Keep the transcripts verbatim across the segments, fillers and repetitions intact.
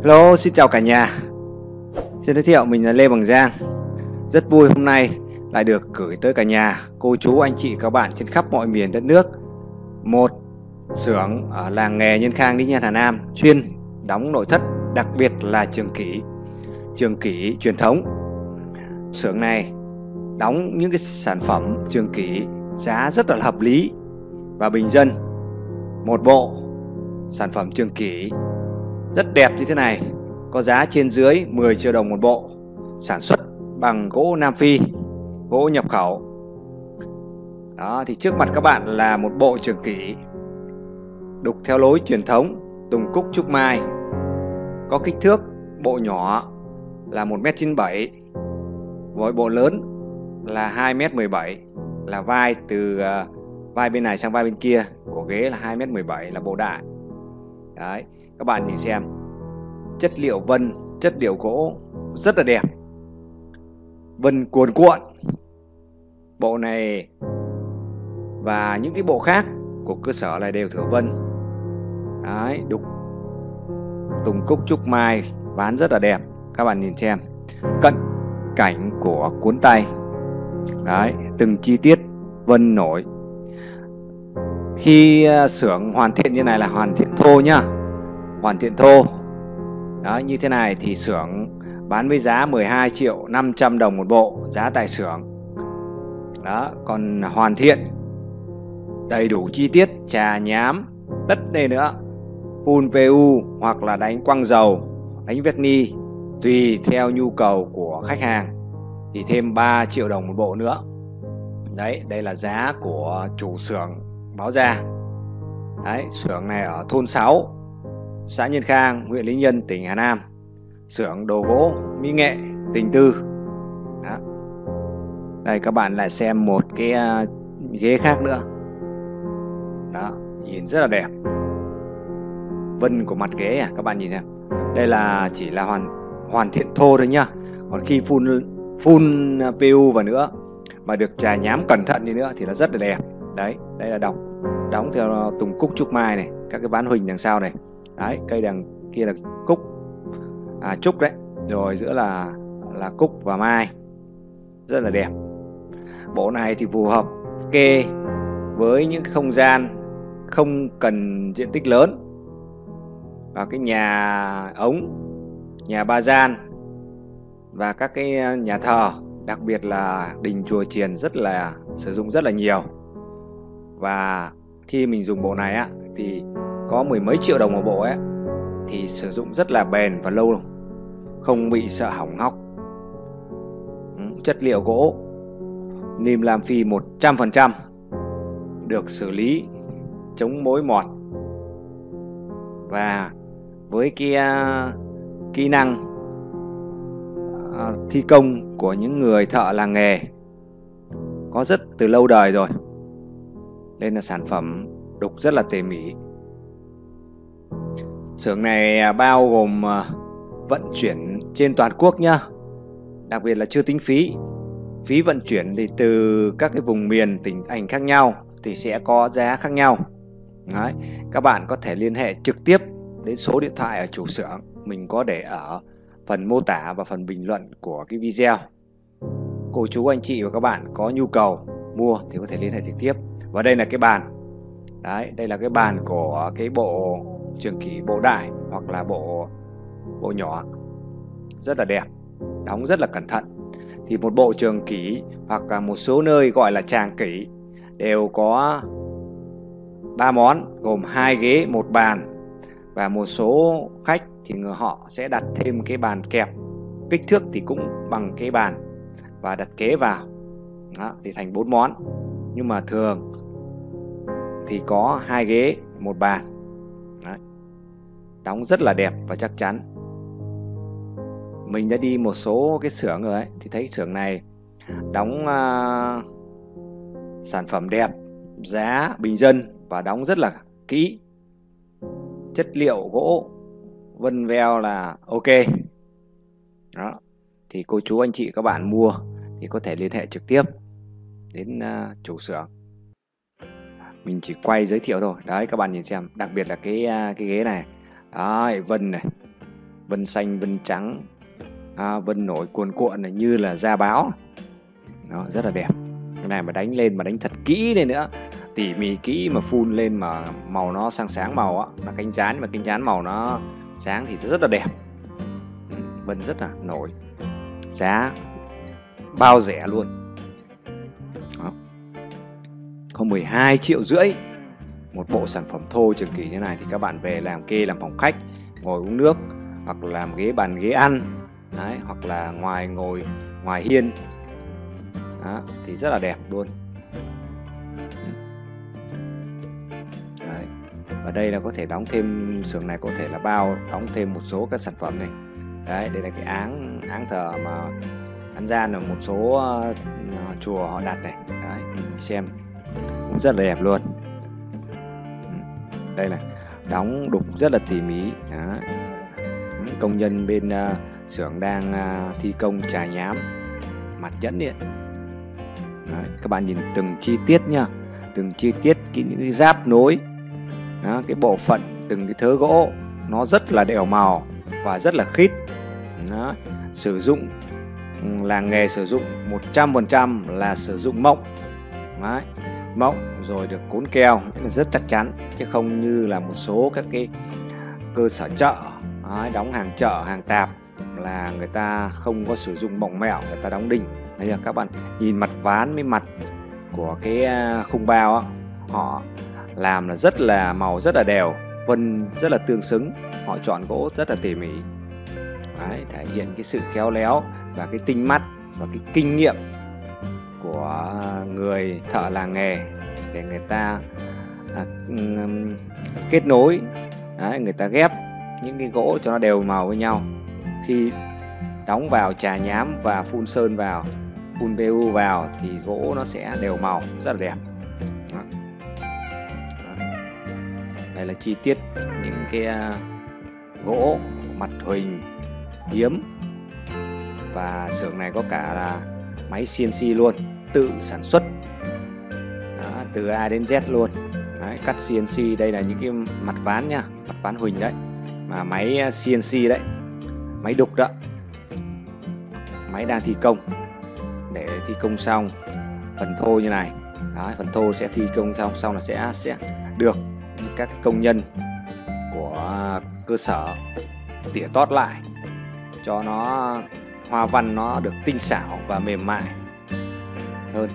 Hello, xin chào cả nhà. Xin giới thiệu mình là Lê Bằng Giang. Rất vui hôm nay lại được gửi tới cả nhà, cô chú, anh chị, các bạn trên khắp mọi miền đất nước một xưởng ở làng nghề Nhân Khang, Lý Nhân, Hà Nam chuyên đóng nội thất, đặc biệt là trường kỷ, trường kỷ truyền thống. Xưởng này đóng những cái sản phẩm trường kỷ giá rất là hợp lý và bình dân. Một bộ sản phẩm trường kỷ rất đẹp như thế này có giá trên dưới mười triệu đồng một bộ, sản xuất bằng gỗ Nam Phi, gỗ nhập khẩu. Đó, thì trước mặt các bạn là một bộ trường kỷ đục theo lối truyền thống Tùng Cúc Trúc Mai, có kích thước bộ nhỏ là một mét chín mươi bảy, với bộ lớn là hai mét mười bảy, là vai từ uh, vai bên này sang vai bên kia của ghế là hai mét mười bảy, là bộ đại. Đấy, các bạn nhìn xem, chất liệu vân, chất liệu gỗ rất là đẹp, vân cuồn cuộn. Bộ này và những cái bộ khác của cơ sở này đều thửa vân. Đấy, đục Tùng Cúc Trúc Mai ván rất là đẹp. Các bạn nhìn xem cận cảnh của cuốn tay. Đấy, từng chi tiết vân nổi. Khi xưởng hoàn thiện như này là hoàn thiện thô nhá, hoàn thiện thô. Đó, như thế này thì xưởng bán với giá mười hai triệu năm trăm đồng một bộ, giá tại xưởng. Đó, còn hoàn thiện đầy đủ chi tiết, chà nhám, tất đây nữa, phun pê u hoặc là đánh quăng dầu, đánh verni tùy theo nhu cầu của khách hàng thì thêm ba triệu đồng một bộ nữa. Đấy, đây là giá của chủ xưởng báo ra. Đấy, xưởng này ở thôn sáu, xã Nhân Khang, huyện Lý Nhân, tỉnh Hà Nam. Xưởng đồ gỗ mỹ nghệ Tình Tư. Đó. Đây, các bạn lại xem một cái uh, ghế khác nữa. Đó, nhìn rất là đẹp. Vân của mặt ghế à, các bạn nhìn xem. Đây là chỉ là hoàn hoàn thiện thô thôi nhá. Còn khi phun phun pê u vào nữa mà được chà nhám cẩn thận đi nữa thì nó rất là đẹp. Đấy, đây là đọc đóng theo Tùng Cúc Trúc Mai này, các cái bán huỳnh đằng sau này. Đấy, cây đằng kia là cúc, à, trúc đấy, rồi giữa là là cúc và mai, rất là đẹp. Bộ này thì phù hợp kê với những không gian không cần diện tích lớn, và cái nhà ống, nhà ba gian và các cái nhà thờ, đặc biệt là đình chùa chiền rất là sử dụng rất là nhiều. Và khi mình dùng bộ này á thì có mười mấy triệu đồng một bộ ấy, thì sử dụng rất là bền và lâu, không bị sợ hỏng hóc. Chất liệu gỗ Nim Lam Phi một trăm phần trăm, được xử lý chống mối mọt. Và với cái uh, kỹ năng uh, thi công của những người thợ làng nghề có rất từ lâu đời rồi, nên là sản phẩm đục rất là tỉ mỉ. Xưởng này bao gồm vận chuyển trên toàn quốc nhá, đặc biệt là chưa tính phí. Phí vận chuyển thì từ các cái vùng miền, tỉnh thành khác nhau thì sẽ có giá khác nhau. Đấy, các bạn có thể liên hệ trực tiếp đến số điện thoại ở chủ xưởng, mình có để ở phần mô tả và phần bình luận của cái video. Cô chú, anh chị và các bạn có nhu cầu mua thì có thể liên hệ trực tiếp. Và đây là cái bàn. Đấy, đây là cái bàn của cái bộ trường kỷ bộ đại hoặc là bộ bộ nhỏ, rất là đẹp, đóng rất là cẩn thận. Thì một bộ trường kỷ hoặc là một số nơi gọi là tràng kỷ đều có ba món, gồm hai ghế, một bàn, và một số khách thì người họ sẽ đặt thêm cái bàn kẹp, kích thước thì cũng bằng cái bàn và đặt kế vào. Đó, thì thành bốn món. Nhưng mà thường thì có hai ghế, một bàn. Đấy, đóng rất là đẹp và chắc chắn. Mình đã đi một số cái xưởng rồi ấy, thì thấy xưởng này đóng uh, sản phẩm đẹp, giá bình dân và đóng rất là kỹ. Chất liệu gỗ vân veo là ok. Đó, thì cô chú, anh chị, các bạn mua thì có thể liên hệ trực tiếp đến uh, chủ xưởng. Mình chỉ quay giới thiệu thôi. Đấy, các bạn nhìn xem, đặc biệt là cái cái ghế này. Đấy, vân này, vân xanh, vân trắng, à, vân nổi cuồn cuộn này như là da báo. Nó rất là đẹp. Cái này mà đánh lên mà đánh thật kỹ lên nữa, tỉ mỉ kỹ mà phun lên mà màu nó sang sáng màu á, là cánh trán mà cánh trán màu nó sáng thì rất là đẹp. Vân rất là nổi, giá bao rẻ luôn. Đó. Có mười hai triệu rưỡi một bộ sản phẩm thô trường kỳ như này, thì các bạn về làm kê, làm phòng khách, ngồi uống nước, hoặc làm ghế bàn ghế ăn. Đấy, hoặc là ngoài ngồi ngoài hiên. Đó, thì rất là đẹp luôn. Đấy. Và đây là có thể đóng thêm, xưởng này có thể là bao đóng thêm một số các sản phẩm này. Đấy, đây là cái áng áng thờ mà ăn gian ở một số uh, chùa họ đặt này. Đấy, mình xem cũng rất là đẹp luôn. Đây này, đóng đục rất là tỉ mỉ. Đó. Công nhân bên uh, xưởng đang uh, thi công chà nhám mặt nhẫn điện. Đấy, các bạn nhìn từng chi tiết nhá, từng chi tiết cái những cái giáp nối. Đó, cái bộ phận từng cái thớ gỗ nó rất là đều màu và rất là khít. Đó, sử dụng làng nghề sử dụng một trăm phần trăm là sử dụng mộng. Đấy, mộng rồi được cuốn keo rất chắc chắn, chứ không như là một số các cái cơ sở chợ. Đấy, đóng hàng chợ, hàng tạp là người ta không có sử dụng mỏng mẹo, người ta đóng đinh. Đây là các bạn nhìn mặt ván với mặt của cái khung bao á, họ làm là rất là màu rất là đều, vân rất là tương xứng, họ chọn gỗ rất là tỉ mỉ. Đấy, thể hiện cái sự khéo léo và cái tinh mắt và cái kinh nghiệm của người thợ làng nghề để người ta à, um, kết nối. Đấy, người ta ghép những cái gỗ cho nó đều màu với nhau. Khi đóng vào chà nhám và phun sơn vào, phun pê u vào thì gỗ nó sẽ đều màu, rất là đẹp. Đó. Đó. Đây là chi tiết những cái uh, gỗ mặt huỳnh hiếm. Và xưởng này có cả là máy xê en xê luôn, tự sản xuất. Đó, từ A đến Z luôn. Đấy, cắt xê en xê, đây là những cái mặt ván nha, mặt ván huỳnh đấy, mà máy xê en xê đấy, máy đục đó, máy đang thi công. Để thi công xong phần thô như này. Đấy, phần thô sẽ thi công xong xong là sẽ sẽ được các công nhân của cơ sở tỉa tót lại cho nó hoa văn nó được tinh xảo và mềm mại hơn.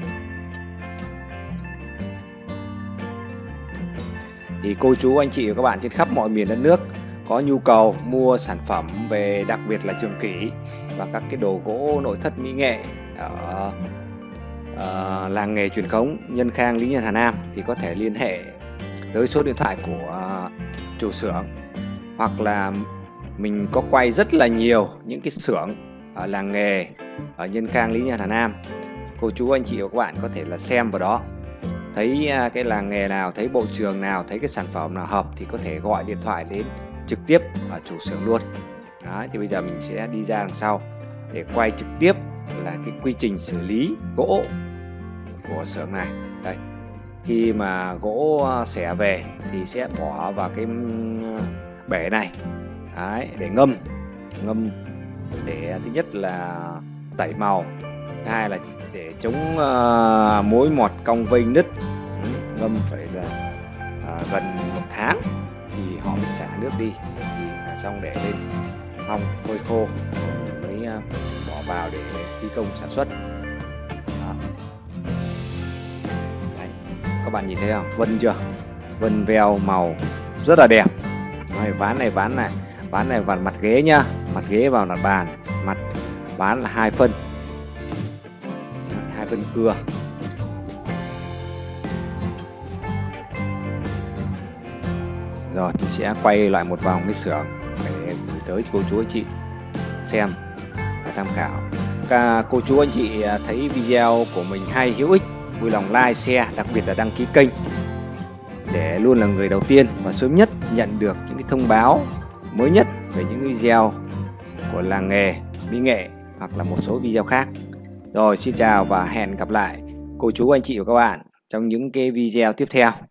Thì cô chú anh chị và các bạn trên khắp mọi miền đất nước có nhu cầu mua sản phẩm về, đặc biệt là trường kỷ và các cái đồ gỗ nội thất mỹ nghệ ở uh, làng nghề truyền thống Nhân Khang, Lý Nhân, Hà Nam, thì có thể liên hệ tới số điện thoại của uh, chủ xưởng, hoặc là mình có quay rất là nhiều những cái xưởng ở làng nghề ở Nhân Khang, Lý Nhân, Hà Nam. Cô chú anh chị và các bạn có thể là xem vào đó, thấy uh, cái làng nghề nào, thấy bộ trường nào, thấy cái sản phẩm nào hợp thì có thể gọi điện thoại đến trực tiếp ở chủ xưởng luôn. Đấy, thì bây giờ mình sẽ đi ra đằng sau để quay trực tiếp là cái quy trình xử lý gỗ của xưởng này. Đây, khi mà gỗ xẻ về thì sẽ bỏ vào cái bể này. Đấy, để ngâm ngâm để thứ nhất là tẩy màu, thứ hai là để chống uh, mối mọt, cong vênh, nứt. Ngâm phải là uh, gần một tháng thì họ mới xả nước đi, thì xong để lên hong phơi khô mới uh, bỏ vào để thi công sản xuất. Đó. Đấy, các bạn nhìn thấy không, vân chưa, vân veo màu rất là đẹp. Đấy, ván này ván này ván này vào mặt ghế nhá, mặt ghế vào mặt bàn, mặt ván là hai phân, hai phân cưa. Rồi mình sẽ quay lại một vòng cái xưởng để gửi tới cô chú anh chị xem và tham khảo. Các cô chú anh chị thấy video của mình hay, hữu ích, vui lòng like, share, đặc biệt là đăng ký kênh để luôn là người đầu tiên và sớm nhất nhận được những cái thông báo mới nhất về những video của làng nghề mỹ nghệ hoặc là một số video khác. Rồi, xin chào và hẹn gặp lại cô chú anh chị và các bạn trong những cái video tiếp theo.